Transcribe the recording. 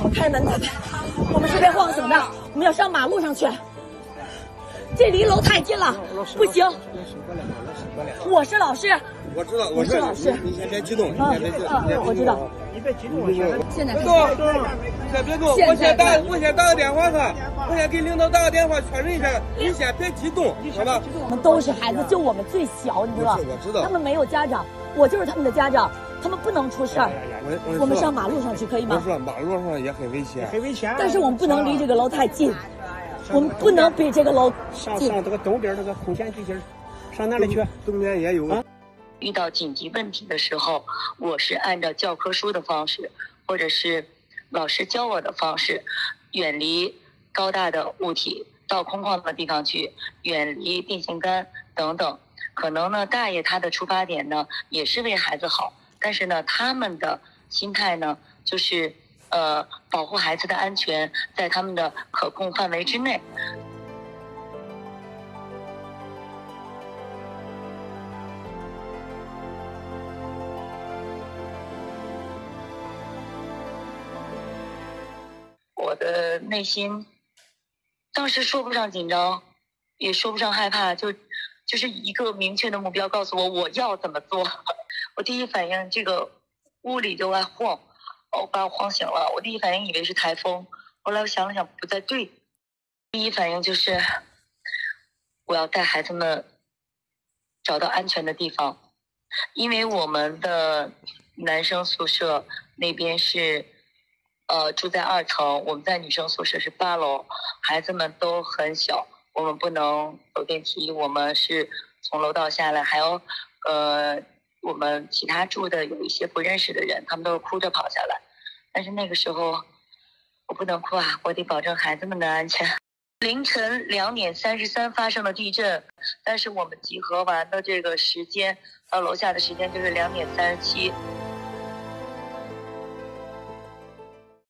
让我开门才开。我们是被晃醒的，我们要上马路上去。这离楼太近了，不行。我是老师。 我知道， 我是老师。 你先别激动，你先别激动。 我知道。 你别激动， 现在别动，先别动。我先打个电话他，我先给领导打个电话确认一下。你先别激动，好吧？ 我们都是孩子，就我们最小，你知道？ 我知道。 他们没有家长，我就是他们的家长，他们不能出事儿。我们上马路上去可以吗？ 我说马路上也很危险， 很危险。 但是我们不能离这个楼太近，我们不能比这个楼上这个东边这个空闲地界，上哪里去？ 东边也有。 遇到紧急问题的时候，我是按照教科书的方式，或者是老师教我的方式，远离高大的物体，到空旷的地方去，远离电线杆等等。可能呢，大爷他的出发点呢也是为孩子好，但是呢，他们的心态呢就是保护孩子的安全，在他们的可控范围之内。我的内心当时说不上紧张，也说不上害怕，就是一个明确的目标告诉我要怎么做。我第一反应，这个屋里就爱晃，把我晃醒了。我第一反应以为是台风，后来我想了想不太对，第一反应就是我要带孩子们找到安全的地方，因为我们的男生宿舍那边是住在2层，我们在女生宿舍是8楼，孩子们都很小，我们不能走电梯，我们是从楼道下来，还有我们其他住的有一些不认识的人，他们都是哭着跑下来，但是那个时候我不能哭啊，我得保证孩子们的安全。凌晨2点33发生了地震，但是我们集合完的这个时间到楼下的时间就是2点37。